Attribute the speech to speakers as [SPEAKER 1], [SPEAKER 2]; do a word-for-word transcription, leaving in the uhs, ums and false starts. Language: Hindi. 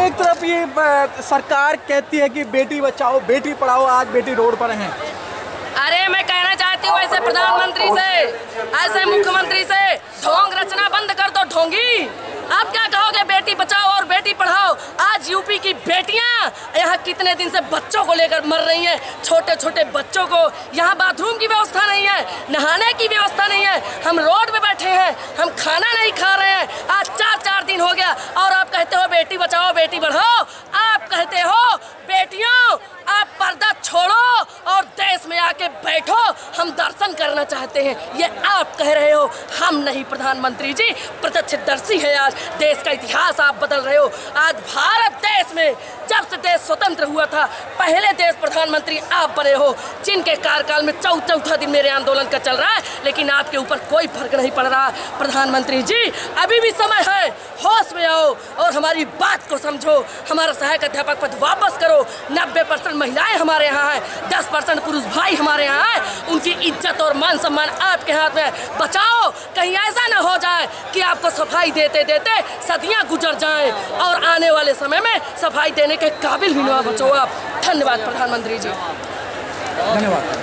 [SPEAKER 1] एक तरफ ये सरकार कहती है कि बेटी बचाओ बेटी पढ़ाओ, आज बेटी रोड पर हैं।
[SPEAKER 2] अरे मैं कहना चाहती हूँ ऐसे प्रधानमंत्री से, ऐसे मुख्यमंत्री से, ढोंग रचना बंद कर दो ढोंगी। आप क्या कहोगे बेटी बचाओ और बेटी पढ़ाओ? आज यूपी की बेटियां यहाँ कितने दिन से बच्चों को लेकर मर रही हैं, छोटे छोटे बच्चों को। यहाँ बाथरूम की व्यवस्था नहीं है, नहाने की व्यवस्था नहीं है, हम रोड पे बैठे हैं, हम खाना नहीं खा रहे हैं। आज चार चार दिन हो गया और आप कहते हो बेटी बचाओ बेटी बढ़ाओ। आप कहते हो बेटियों आप पर्दा छोड़ो और देश में आके बैठो, हम दर्शन करना चाहते हैं, ये आप कह रहे हो, हम नहीं। प्रधानमंत्री जी प्रत्यक्षदर्शी है, आज देश का इतिहास आप बदल रहे हो। आज भारत देश में जब से देश स्वतंत्र हुआ था पहले देश प्रधानमंत्री आप बने हो, जिनके कार्यकाल में चौ चौथा दिन मेरे आंदोलन का चल रहा है, लेकिन आपके ऊपर कोई फर्क नहीं पड़ रहा। प्रधानमंत्री जी अभी भी समय है, होश में आओ और हमारी बात को समझो। हमारा सहायक अध्यापक पद वापस करो। नब्बे परसेंट महिलाएं हमारे यहाँ हैं, दस परसेंट पुरुष भाई हमारे यहाँ हैं, उनकी इज्जत और मान सम्मान आपके हाथ में। बचाओ, कहीं ऐसा ना हो जाए कि आपको सफाई देते देते सदियां गुजर जाएं और आने वाले समय में सफाई देने के काबिल भी ना बचो आप। धन्यवाद प्रधानमंत्री जी।
[SPEAKER 1] धन्यवाद।